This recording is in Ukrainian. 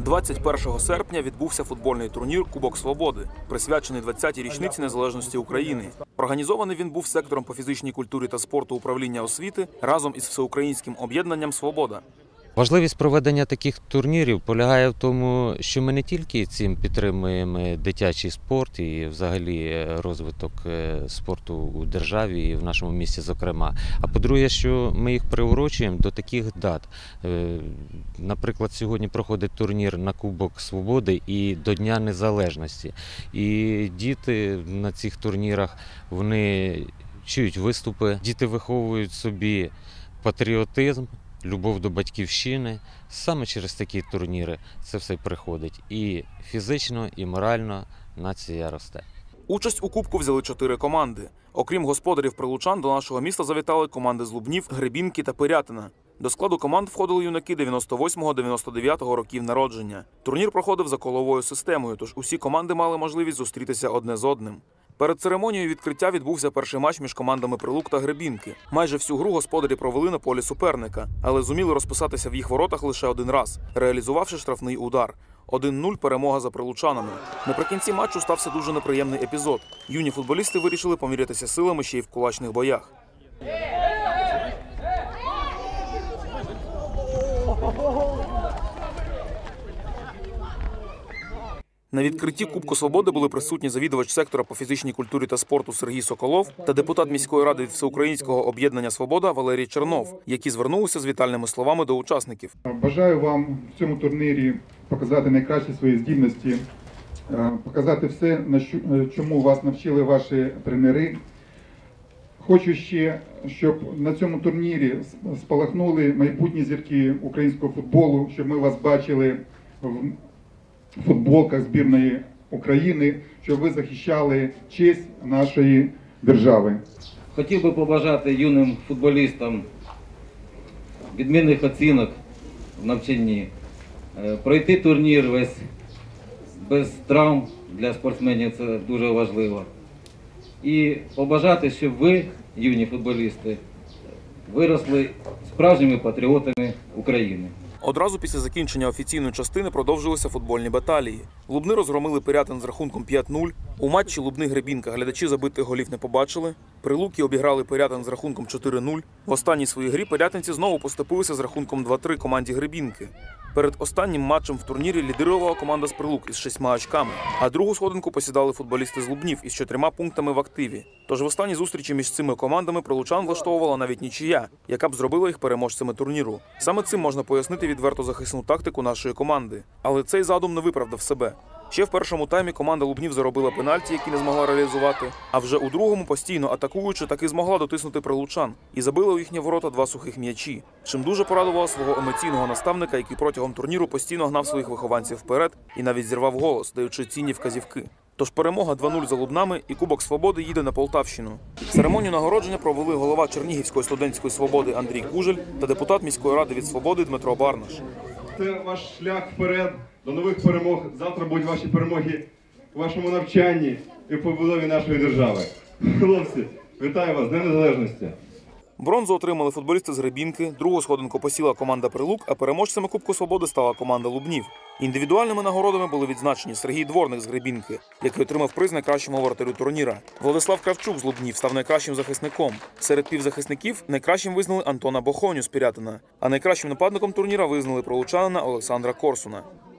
21 серпня відбувся футбольний турнір «Кубок Свободи», присвячений 20-й річниці незалежності України. Організований він був сектором по фізичній культурі та спорту управління освіти разом із всеукраїнським об'єднанням «Свобода». Важливість проведення таких турнірів полягає в тому, що ми не тільки цим підтримуємо дитячий спорт і взагалі розвиток спорту у державі і в нашому місті зокрема, а по-друге, що ми їх приурочуємо до таких дат. Наприклад, сьогодні проходить турнір на Кубок Свободи і до Дня Незалежності. І діти на цих турнірах, вони чують виступи, діти виховують собі патріотизм, любов до батьківщини. Саме через такі турніри це все приходить. І фізично, і морально нація росте. Участь у Кубку взяли 4 команди. Окрім господарів прилучан, до нашого міста завітали команди з Лубнів, Гребінки та Пирятина. До складу команд входили юнаки 98-99 років народження. Турнір проходив за коловою системою, тож усі команди мали можливість зустрітися одне з одним. Перед церемонією відкриття відбувся перший матч між командами Прилук та Гребінки. Майже всю гру господарі провели на полі суперника, але зуміли розписатися в їх воротах лише один раз, реалізувавши штрафний удар. 1-0 перемога за прилучанами. Наприкінці матчу стався дуже неприємний епізод. Юні футболісти вирішили помірятися силами ще й в кулачних боях. На відкритті Кубку Свободи були присутні завідувач сектора по фізичній культурі та спорту Сергій Соколов та депутат міської ради від Всеукраїнського об'єднання «Свобода» Валерій Чернов, які звернулися з вітальними словами до учасників. Бажаю вам в цьому турнірі показати найкращі свої здібності, показати все, чому вас навчили ваші тренери. Хочу ще, щоб на цьому турнірі спалахнули майбутні зірки українського футболу, щоб ми вас бачили в футболках збірної України, щоб ви захищали честь нашої держави. Хотів би побажати юним футболістам відмінних оцінок в навчанні, пройти турнір весь без травм, для спортсменів це дуже важливо. І побажати, щоб ви, юні футболісти, виросли справжніми патріотами України. Одразу після закінчення офіційної частини продовжилися футбольні баталії. Лубни розгромили Пирятин з рахунком 5-0. У матчі Лубни-Гребінка глядачі забитих голів не побачили. Прилуки обіграли Пирятин з рахунком 4-0. В останній своїй грі пирятинці знову поступилися з рахунком 2-3 команді Гребінки. Перед останнім матчем в турнірі лідирувала команда з Прилук із 6 очками, а другу сходинку посідали футболісти з Лубнів із 4 пунктами в активі. Тож в останній зустрічі між цими командами прилучан влаштовувала навіть нічия, яка б зробила їх переможцями турніру. Саме цим можна пояснити відверто захисну тактику нашої команди. Але цей задум не виправдав себе. Ще в першому таймі команда Лубнів заробила пенальті, які не змогла реалізувати, а вже у другому, постійно атакуючи, таки змогла дотиснути прилучан і забила у їхні ворота 2 сухих м'ячі, чим дуже порадувала свого емоційного наставника, який протягом турніру постійно гнав своїх вихованців вперед і навіть зірвав голос, даючи цінні вказівки. Тож перемога 2-0 за Лубнами і Кубок Свободи їде на Полтавщину. Церемонію нагородження провели голова Чернігівської студентської свободи Андрій Кужель та депутат міської ради від «Свободи» Дмитро Барнаш. Це ваш шлях вперед до нових перемог. Завтра будуть ваші перемоги у вашому навчанні і в побудові нашої держави. Хлопці, вітаю вас з Днем Незалежності! Бронзу отримали футболісти з Гребінки, другу сходинку посіла команда Прилук, а переможцями Кубку Свободи стала команда Лубнів. Індивідуальними нагородами були відзначені Сергій Дворник з Гребінки, який отримав приз найкращому воротарю турніра. Владислав Кравчук з Лубнів став найкращим захисником. Серед півзахисників найкращим визнали Антона Бохоню з Пирятина, а найкращим нападником турніра визнали прилучанина Олександра Корсуна.